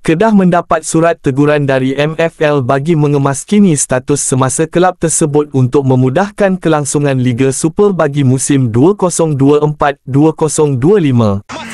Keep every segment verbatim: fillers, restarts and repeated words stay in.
Kedah mendapat surat teguran dari M F L bagi mengemaskini status semasa kelab tersebut untuk memudahkan kelangsungan Liga Super bagi musim dua ribu dua puluh empat dua ribu dua puluh lima.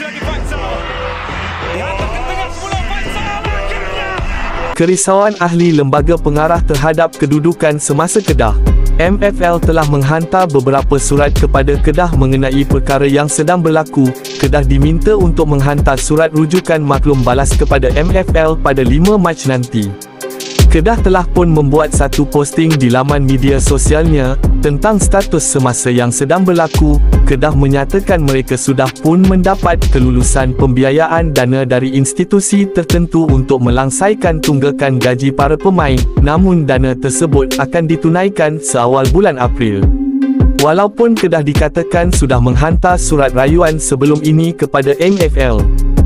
Kerisauan ahli lembaga pengarah terhadap kedudukan semasa Kedah. M F L telah menghantar beberapa surat kepada Kedah mengenai perkara yang sedang berlaku. Kedah diminta untuk menghantar surat rujukan maklum balas kepada M F L pada lima Mac nanti. Kedah telah pun membuat satu posting di laman media sosialnya tentang status semasa yang sedang berlaku. Kedah menyatakan mereka sudah pun mendapat kelulusan pembiayaan dana dari institusi tertentu untuk melangsaikan tunggakan gaji para pemain, namun dana tersebut akan ditunaikan seawal bulan April. Walaupun Kedah dikatakan sudah menghantar surat rayuan sebelum ini kepada M F L,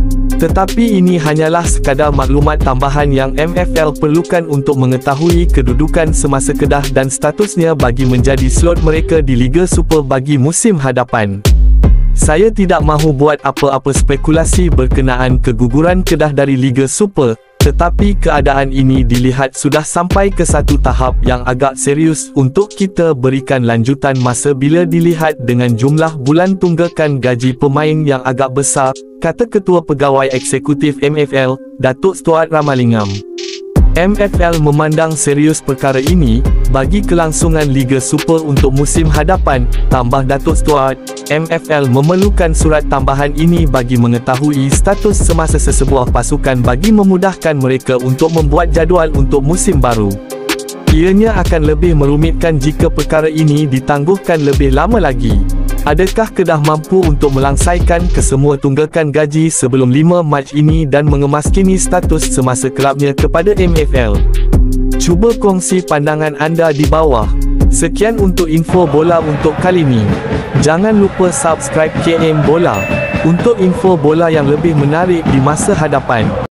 tetapi ini hanyalah sekadar maklumat tambahan yang M F L perlukan untuk mengetahui kedudukan semasa Kedah dan statusnya bagi menjadi slot mereka di Liga Super bagi musim hadapan. Saya tidak mahu buat apa-apa spekulasi berkenaan keguguran Kedah dari Liga Super, tetapi keadaan ini dilihat sudah sampai ke satu tahap yang agak serius untuk kita berikan lanjutan masa bila dilihat dengan jumlah bulan tunggakan gaji pemain yang agak besar, kata Ketua Pegawai Eksekutif M F L, Datuk Stuart Ramalingam. M F L memandang serius perkara ini bagi kelangsungan Liga Super untuk musim hadapan, tambah Datuk Stuart. M F L memerlukan surat tambahan ini bagi mengetahui status semasa sesebuah pasukan bagi memudahkan mereka untuk membuat jadual untuk musim baru. Ianya akan lebih merumitkan jika perkara ini ditangguhkan lebih lama lagi. Adakah Kedah mampu untuk melangsaikan kesemua tunggakan gaji sebelum lima Mac ini dan mengemaskini status semasa kelabnya kepada M F L? Cuba kongsi pandangan anda di bawah. Sekian untuk info bola untuk kali ini. Jangan lupa subscribe K M Bola untuk info bola yang lebih menarik di masa hadapan.